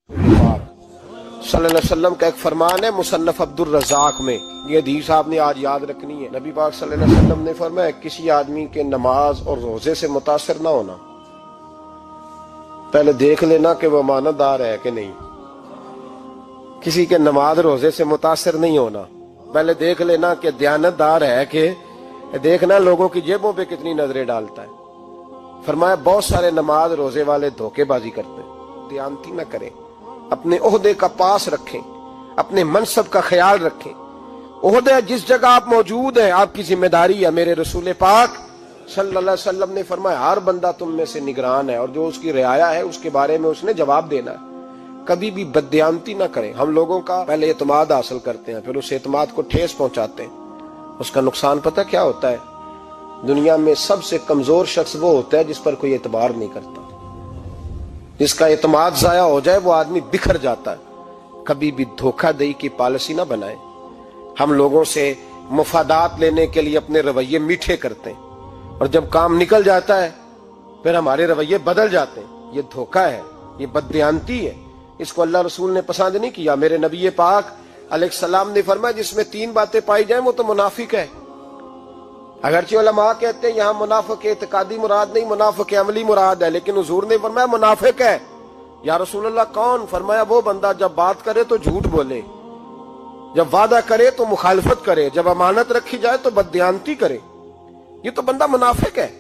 सल्लल्लाहु अलैहि वसल्लम का एक फरमान है मुसन्नफ अब्दुल रज़ाक में, ये हदीस आपने आज याद रखनी है। नबी पाक सल्लल्लाहु अलैहि वसल्लम ने फरमाया किसी आदमी के नमाज और रोजे से मुतासिर ना होना, पहले देख लेना कि वो अमानतदार है कि नहीं। किसी के नमाज रोजे से मुतासिर नहीं होना, पहले देख लेना कि दयानतदार है कि, देखना लोगों की जेबों पे कितनी नजरें डालता है। फरमाया बहुत सारे नमाज रोजे वाले धोखेबाजी करते हैं, दयानती न करें, अपने ओहदे का पास रखें, अपने मनसब का ख्याल रखें। ओहदे जिस जगह आप मौजूद हैं आपकी जिम्मेदारी है। मेरे रसूल पाक सल्लल्लाहु अलैहि वसल्लम ने फरमाया हर बंदा तुम में से निगरान है और जो उसकी रियाया है उसके बारे में उसने जवाब देना है। कभी भी बददयानती ना करें। हम लोगों का पहले एतमाद हासिल करते हैं, फिर उस एतमाद को ठेस पहुंचाते हैं। उसका नुकसान पता क्या होता है? दुनिया में सबसे कमजोर शख्स वो होता है जिस पर कोई एतबार नहीं करता। जिसका एतमाद जाया हो जाए वो आदमी बिखर जाता है। कभी भी धोखाधड़ी की पॉलिसी ना बनाए। हम लोगों से मुफादात लेने के लिए अपने रवैये मीठे करते हैं और जब काम निकल जाता है फिर हमारे रवैये बदल जाते हैं। ये धोखा है, ये बददयानती है। इसको अल्लाह रसूल ने पसंद नहीं किया। मेरे नबी पाक अलैहिस्सलाम ने फरमाया जिसमें तीन बातें पाई जाए वो तो मुनाफिक है। अगरचे उलमा कहते हैं यहाँ मुनाफिक एतकादी मुराद नहीं, मुनाफिक अमली मुराद है, लेकिन हुजूर ने फरमाया मुनाफिक है। या रसूलुल्लाह कौन? फरमाया वो बंदा जब बात करे तो झूठ बोले, जब वादा करे तो मुखालफत करे, जब अमानत रखी जाए तो बददयानती करे। ये तो बंदा मुनाफिक है।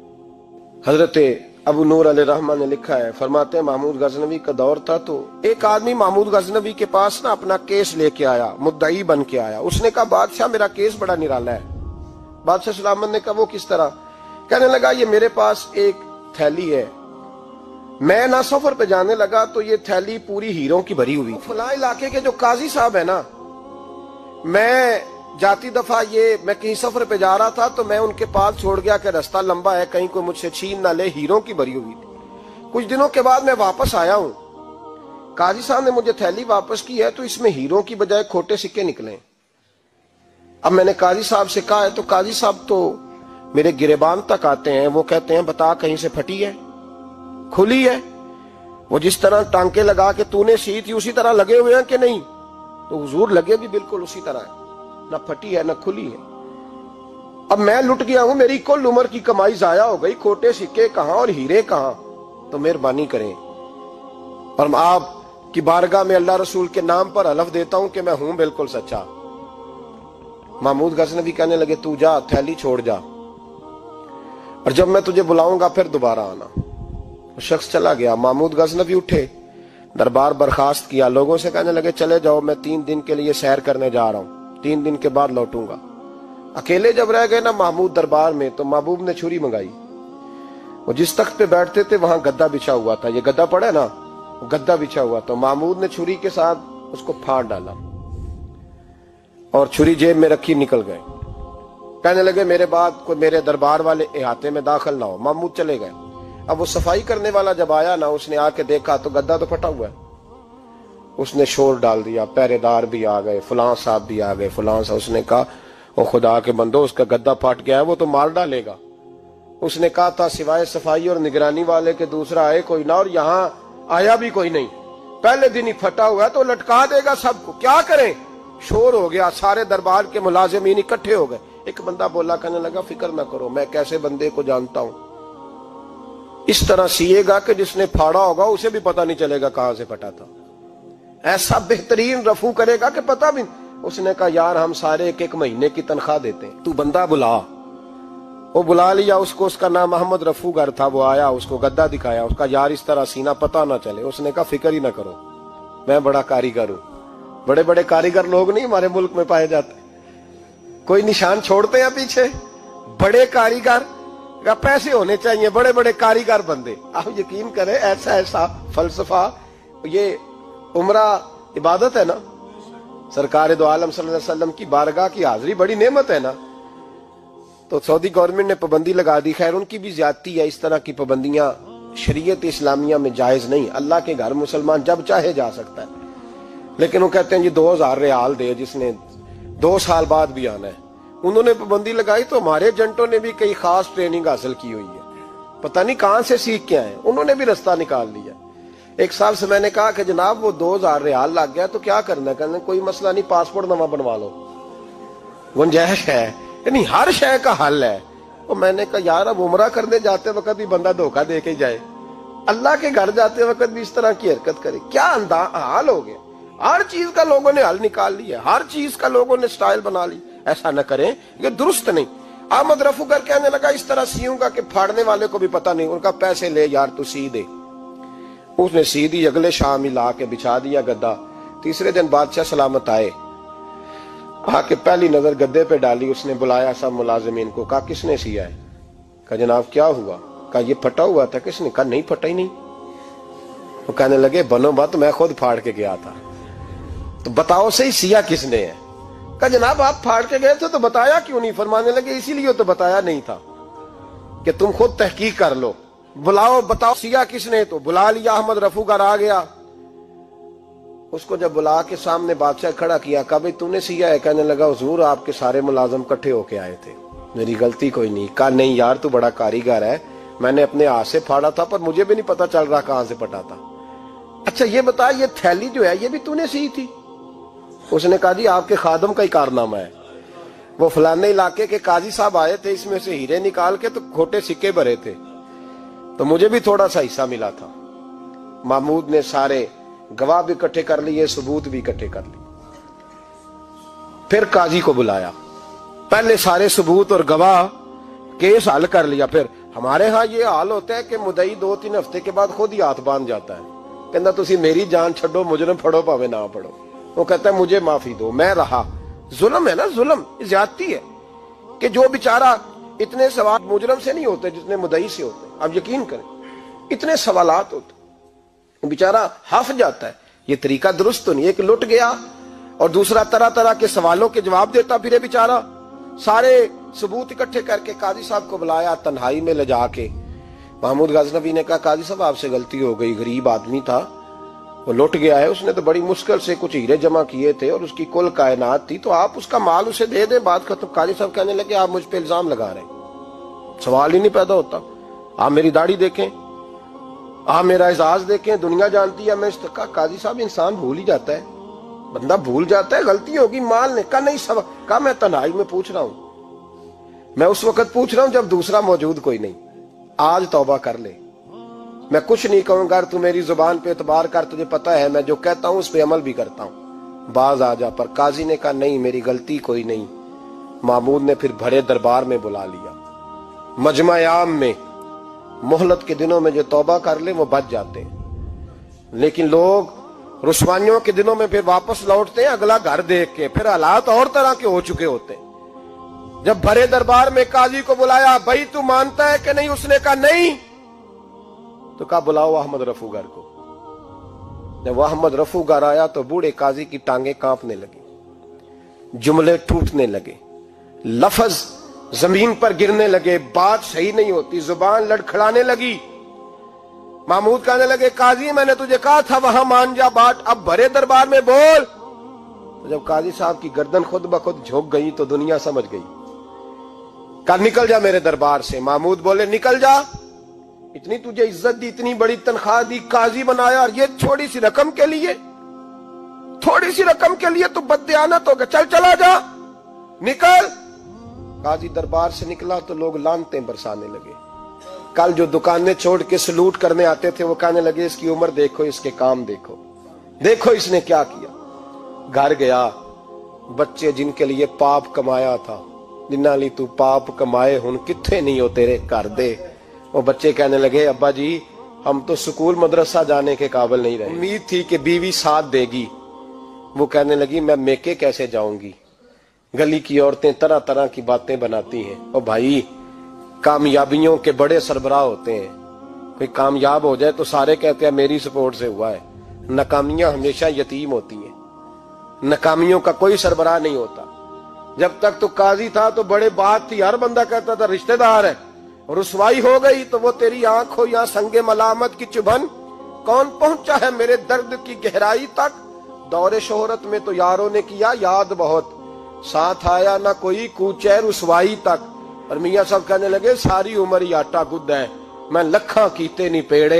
हजरत अबू नूर अलैहिर्रहमान ने लिखा है, फरमाते हैं महमूद गजनवी का दौर था तो एक आदमी महमूद गजनवी के पास ना अपना केस लेके आया, मुद्दई बन के आया। उसने कहा बादशाह मेरा केस बड़ा निराला है। बादशाह सलामत ने कहा वो किस तरह? कहने लगा ये मेरे पास एक थैली है, मैं ना सफर पे जाने लगा तो ये थैली पूरी हीरों की भरी हुई। फलां इलाके के जो काजी साहब है ना, मैं जाती दफा मैं कहीं सफर पे जा रहा था तो मैं उनके पास छोड़ गया कि रास्ता लंबा है, कहीं कोई मुझसे छीन ना ले, हीरों की भरी हुई थी। कुछ दिनों के बाद मैं वापस आया हूं, काजी साहब ने मुझे थैली वापस की है तो इसमें हीरों की बजाय खोटे सिक्के निकले। अब मैंने काजी साहब से कहा है तो काजी साहब तो मेरे गिरेबान तक आते हैं, वो कहते हैं बता कहीं से फटी है, खुली है? वो जिस तरह टांके लगा के तूने सी थी उसी तरह लगे हुए हैं कि नहीं? तो हुजूर लगे भी बिल्कुल उसी तरह है, ना फटी है ना खुली है। अब मैं लुट गया हूं, मेरी कुल उम्र की कमाई जाया हो गई, खोटे सिक्के कहां और हीरे कहां? तो मेहरबानी करें और आप की बारगाह में अल्लाह रसूल के नाम पर हलफ देता हूं कि मैं हूं बिल्कुल सच्चा। महमूद गजनवी कहने लगे तू जा, थैली छोड़ जा और जब मैं तुझे बुलाऊंगा फिर दोबारा आना। वो शख्स चला गया। महमूद गजनवी उठे, दरबार बर्खास्त किया, लोगों से कहने लगे चले जाओ, मैं 3 दिन के लिए सैर करने जा रहा हूं, 3 दिन के बाद लौटूंगा। अकेले जब रह गए ना महमूद दरबार में तो महबूब ने छुरी मंगाई। वो जिस तख्त पे बैठते थे वहां गद्दा बिछा हुआ था, ये गद्दा पड़ा है ना, गद्दा बिछा हुआ। तो महमूद ने छुरी के साथ उसको फाड़ डाला और छुरी जेब में रखी निकल गए। कहने लगे मेरे बाद कोई मेरे दरबार वाले इहाते में दाखिल ना हो। महमूद चले गए। अब वो सफाई करने वाला जब आया ना, उसने आके देखा तो गद्दा तो फटा हुआ है। उसने शोर डाल दिया, पहरेदार भी आ गए, फलां साहब भी आ गए, फलां साहब। उसने कहा ओ खुदा के बंदो उसका गद्दा फट गया है, वो तो मार डालेगा। उसने कहा था सिवाय सफाई और निगरानी वाले के दूसरा आए कोई ना, और यहाँ आया भी कोई नहीं। पहले दिन ही फटा हुआ है तो लटका देगा सबको, क्या करें? शोर हो गया, सारे दरबार के मुलाजिमीन इकट्ठे हो गए। एक बंदा बोला, कहने लगा फिक्र ना करो, मैं कैसे बंदे को जानता हूं, इस तरह सिएगा कि जिसने फाड़ा होगा उसे भी पता नहीं चलेगा कहां से फटा था। ऐसा बेहतरीन रफू करेगा कि पता भी। उसने कहा यार हम सारे एक महीने की तनख्वाह देते हैं, तू बंदा बुला। वो बुला लिया उसको, उसका नाम मोहम्मद रफूगर था। वो आया, उसको गद्दा दिखाया, उसका यार इस तरह सीना पता ना चले। उसने कहा फिक्र ही ना करो, मैं बड़ा कारीगर हूं। बड़े बड़े कारीगर लोग नहीं हमारे मुल्क में पाए जाते, कोई निशान छोड़ते हैं पीछे? बड़े कारीगर का पैसे होने चाहिए, बड़े बड़े कारीगर बंदे। आप यकीन करें ऐसा ऐसा फलसफा। ये उम्रा इबादत है ना, सरकार दो आलम सल्लल्लाहु अलैहि वसल्लम की बारगाह की हाजिरी बड़ी नेमत है ना। तो सऊदी गवर्नमेंट ने पाबंदी लगा दी, खैर उनकी भी ज्यादती है। इस तरह की पाबंदियां शरीयत इस्लामिया में जायज नहीं। अल्लाह के घर मुसलमान जब चाहे जा सकता है, लेकिन वो कहते हैं जी 2000 रियाल दे जिसने 2 साल बाद भी आना है। उन्होंने पाबंदी लगाई तो हमारे एजेंटों ने भी कई खास ट्रेनिंग हासिल की हुई है, पता नहीं कहां से सीख के आए, उन्होंने भी रास्ता निकाल लिया। ایک صاحب سے میں نے کہا کہ جناب وہ 2000 ریال لگ گیا تو کیا کرنا ہے؟ کہنے کوئی مسئلہ نہیں، پاسپورٹ نواں بنوا لو، گنجائش ہے، یعنی ہر شے کا حل ہے۔ تو میں نے کہا یار اب عمرہ کرنے جاتے وقت بھی بندہ دھوکہ دے کے جائے، اللہ کے گھر جاتے وقت بھی اس طرح کی حرکت کرے، کیا حال ہو گیا؟ ہر چیز کا لوگوں نے حل نکال لیا، ہر چیز کا لوگوں نے سٹائل بنا لی۔ ایسا نہ کریں، یہ درست نہیں۔ احمد رفو گر کہنے لگا اس طرح سیوں گا کہ پھاڑنے والے کو بھی پتہ نہیں۔ ان کا پیسے لے یار تو سی دے۔ اس نے سی دی، اگلے شام ہی لا کے بچھا دیا گدا۔ تیسرے دن بادشاہ سلامت آئے، آ کے پہلی نظر گدے پہ ڈالی، اس نے بلایا سب ملازمین کو، کہا کس نے سیا ہے؟ کہا جناب کیا ہوا؟ کہا یہ پھٹا ہوا تھا۔ کس نے؟ کہا نہیں پھٹا ہی نہیں۔ وہ کہنے لگے بنو بات، میں خود پھاڑ کے گیا تھا، تو بتاؤ صحیح سیا کس نے ہے؟ کہا جناب آپ پھاڑ کے گئے تھے تو بتایا کیوں نہیں؟ فرمانے لگے اسی لیے تو بتایا نہیں تھا کہ تم خود تحقیق کر لو، بلاؤ بتاؤ سیا کس نے۔ تو بلا لیا، احمد رفو گر آ گیا۔ اس کو جب بلا کے سامنے بادشاہ کھڑا کیا، کہا بھئی تو نے سیا ہے؟ کہنے لگا حضور آپ کے سارے ملازم کٹھے ہو کے آئے تھے، میری غلطی کوئی نہیں۔ کہا نہیں یار تو بڑا کاریگر ہے، میں نے اپنے ہاتھ سے پھاڑا تھا پر مجھے بھی نہیں پتا چل رہا کہاں سے پھٹا تھا۔ اچھا یہ بتا یہ تھیلی جو ہے یہ بھی تو نے سی تھی؟ اس نے کہا جی آپ کے خادم کا ہی کارنامہ ہے، وہ فلانے علاقے کے قاضی صاحب آئے تھے، اس میں سے ہیرے نکال کے تو کھوٹے سکے بھرے تھے، تو مجھے بھی تھوڑا سا حصہ ملا تھا۔ محمود نے سارے گواہ بھی اکٹھے کر لیے، ثبوت بھی اکٹھے کر لیے۔ پھر قاضی کو بلایا، پہلے سارے ثبوت اور گواہ کیس حل کر لیا۔ پھر ہمارے ہاں یہ حال ہوتا ہے کہ مدعی 2-3 ہفتے کے بعد خود ہی ہاتھ باندھ جاتا ہے، کہنا تسی میری جان چھڈو، مجرم پھڑو پاوے نہ پڑھو۔ وہ کہتا ہے مجھے معافی دو، میں رہا۔ ظلم ہے نا، ظلم زیادتی ہے کہ جو بیچارہ اتنے سوال مجرم سے نہیں ہوتے جتنے مدعی سے ہوتے ہیں۔ آپ یقین کریں اتنے سوالات ہوتے، بیچارہ ہف جاتا ہے۔ یہ طریقہ درست تو نہیں ہے کہ لٹ گیا اور دوسرا طرح طرح کے سوالوں کے جواب دیتا پھرے بیچارہ۔ سارے ثبوت اکٹھے کر کے قاضی صاحب کو بلایا، تنہائی میں لے جا کے محمود غزنوی نے کہا قاضی صاحب آپ سے غلطی ہو گئی، غریب آدمی تھا، وہ لٹ گیا ہے، اس نے تو بڑی مشکل سے کچھ ہیرے جمع کیے تھے اور اس کی کل کائنات تھی، تو آپ اس کا مال اسے دے دیں، بات ختم۔ قاضی صاحب کہنے لگے آپ مجھ پہ الزام لگا رہے ہیں، سوال ہی نہیں پیدا ہوتا، آپ میری داڑھی دیکھیں، آپ میرا اعزاز دیکھیں، دنیا جانتی ہے میں اس کا۔ قاضی صاحب انسان بھول ہی جاتا ہے، بندہ بھول جاتا ہے، غلطی ہوگی، مال نے کہا نہیں کہا میں تنہائی میں پوچھ رہا ہوں، میں اس وقت پوچھ رہا ہوں جب دوسرا موجود کوئی نہیں، آج توبہ کر لے، میں کچھ نہیں کہوں گا، تو میری زبان پہ اعتبار کر، تجھے پتا ہے میں جو کہتا ہوں اس پہ عمل بھی کرتا ہوں، باز آ جا۔ پر قاضی نے کہا نہیں میری غلطی کوئی نہیں۔ محمود نے پھر بڑے دربار میں بلا لیا، مجمع عام میں۔ مہلت کے دنوں میں جو توبہ کر لے وہ بچ جاتے ہیں، لیکن لوگ رسوائیوں کے دنوں میں پھر واپس لوٹتے ہیں اگلا گھر دیکھ کے، پھر حالات اور طرح کے ہو چکے ہوتے ہیں۔ جب بڑے دربار میں قاضی کو بلایا، بھائی تو مانتا ہے کہ نہیں؟ اس نے کہا نہیں۔ تو کہا بلاؤ احمد رفو گر کو۔ جب وہ احمد رفو گر آیا تو بوڑھے قاضی کی ٹانگیں کانپنے لگی، جملے ٹوٹنے لگے، لفظ زمین پر گرنے لگے، بات صحیح نہیں ہوتی، زبان لڑکھڑانے لگی۔ محمود کہنے لگے قاضی میں نے تجھے کہا تھا وہاں مان جا بات، اب بڑے دربار میں بول۔ تو جب قاضی صاحب کی گردن خود بخود جھک گئی تو دنیا سمجھ گئی، کہا نکل جا میرے دربار سے۔ محمود بولے نکل جا، اتنی تجھے عزت دی، اتنی بڑی تنخواہ دی، قاضی بنایا، اور یہ تھوڑی سی رقم کے لیے، تھوڑی سی رقم کے لیے تو بددیانت ہو گیا، چل چلا جا، نکل۔ قاضی دربار سے نکلا تو لوگ لعنتیں برسانے لگے۔ کل جو دکانیں چھوڑ کے سلوٹ کرنے آتے تھے وہ کہنے لگے اس کی عمر دیکھو، اس کے کام دیکھو، دیکھو اس نے کیا کیا۔ گھر گیا، بچے جن کے لیے پاپ کمایا تھا، جنہاں لی تو پاپ کمائے ہن کتھے نہیں ہو تیرے کر دے۔ وہ بچے کہنے لگے ابا جی ہم تو سکول مدرسہ جانے کے قابل نہیں رہے، امید تھی کہ بیوی ساتھ دے گی۔ وہ کہنے لگی میں میکے کیسے جاؤں گی، گلی کی عورتیں طرح طرح کی باتیں بناتی ہیں۔ او بھائی کامیابیوں کے بڑے سربراہ ہوتے ہیں، کوئی کامیاب ہو جائے تو سارے کہتے ہیں میری سپورٹ سے ہوا ہے، ناکامیاں ہمیشہ یتیم ہوتی ہیں، ناکامیوں کا کوئی سربراہ نہیں ہوتا۔ جب تک تو قاضی تھا تو بڑے بات تھی، ہر بندہ کہتا تھا رشتہ دار ہے، رسوائی ہو گئی تو وہ تیری آنکھ ہو یا سنگ ملامت کی چبھن، کون پہنچا ہے میرے درد کی گہرائی تک، دور شہرت میں تو یاروں نے کیا یاد بہت، ساتھ آیا نہ کوئی کوچے رسوائی تک۔ اور میاں صاحب کہنے لگے ساری عمر ہی آٹا گد ہے، میں لکھاں کیتے نہیں پیڑے،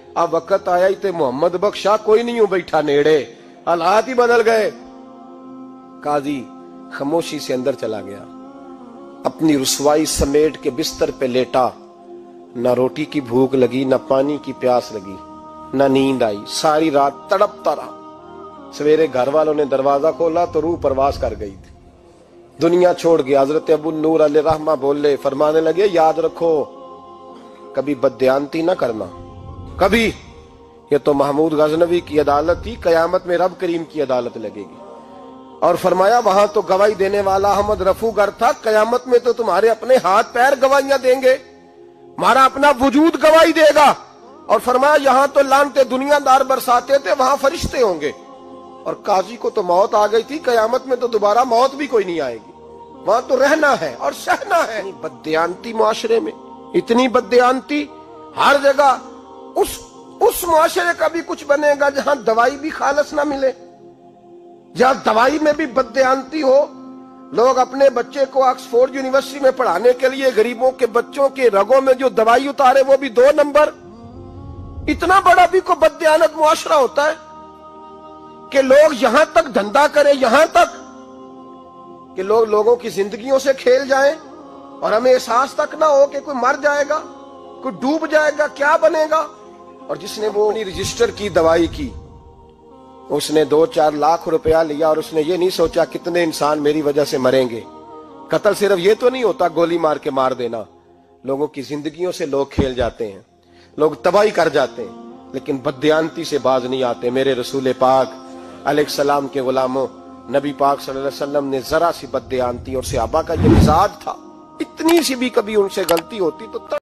اب وقت آیا ہی تے محمد بخشا کوئی نہیں ہوں بیٹھا نیڑے، حالات ہی بدل گئے۔ قاضی خاموشی سے اندر چلا گیا، اپنی رسوائی سمیٹ کے بستر پہ لیٹا۔ نہ روٹی کی بھوک لگی، نہ پانی کی پیاس لگی، نہ نیند آئی، ساری رات تڑپتا رہا۔ سویرے گھر والوں نے دروازہ کھولا تو روح پرواز کر گئی تھی، دنیا چھوڑ گیا۔ حضرت ابو نور علیہ رحمہ بولے، فرمانے لگے یاد رکھو کبھی بددیانتی نہ کرنا، کبھی۔ یہ تو محمود غزنوی کی عدالت تھی، قیامت میں رب کریم کی عدالت لگے گی۔ اور فرمایا وہاں تو گواہی دینے والا احمد رفو گر تھا، قیامت میں تو تمہارے اپنے ہاتھ پیر گواہیاں دیں گے، ہمارا اپنا وجود گواہی دے گا۔ اور فرمایا یہاں تو لانتے دنیا دار برساتے تھے، وہاں فرشتے ہوں گے۔ اور قاضی کو تو موت آ گئی تھی، قیامت میں تو دوبارہ موت بھی کوئی نہیں آئے گی، وہاں تو رہنا ہے اور سہنا ہے۔ بددیانتی معاشرے میں، اتنی بددیانتی ہر جگہ۔ اس معاشرے کا بھی کچھ بنے گا جہاں دوائی بھی خالص نہ ملے، جہاں دوائی میں بھی بددیانتی ہو۔ لوگ اپنے بچے کو آکسفورڈ یونیورسٹی میں پڑھانے کے لیے غریبوں کے بچوں کے رگوں میں جو دوائی اتارے وہ بھی 2 نمبر۔ اتنا بڑا بھی کوئی بددیانت معاشرہ ہوتا ہے کہ لوگ یہاں تک دھندا کریں، یہاں تک کہ لوگ لوگوں کی زندگیوں سے کھیل جائیں اور ہمیں احساس تک نہ ہو کہ کوئی مر جائے گا، کوئی ڈوب جائے گا، کیا بنے گا۔ اور جس نے وہ اپنی رجسٹر کی دوائی کی، اس نے 2-4 لاکھ روپیہ لیا اور اس نے یہ نہیں سوچا کتنے انسان میری وجہ سے مریں گے۔ قتل صرف یہ تو نہیں ہوتا گولی مار کے مار دینا، لوگوں کی زندگیوں سے لوگ کھیل جاتے ہیں، لوگ تباہی کر جاتے ہیں، لیکن بددیانتی سے باز نہیں آتے۔ میرے رسول پاک علیہ السلام کے غلاموں، نبی پاک صلی اللہ علیہ وسلم نے ذرا سی بددیانتی، اور صحابہ کا یہ مزاج تھا، اتنی سی بھی کبھی ان سے غلطی ہوتی تو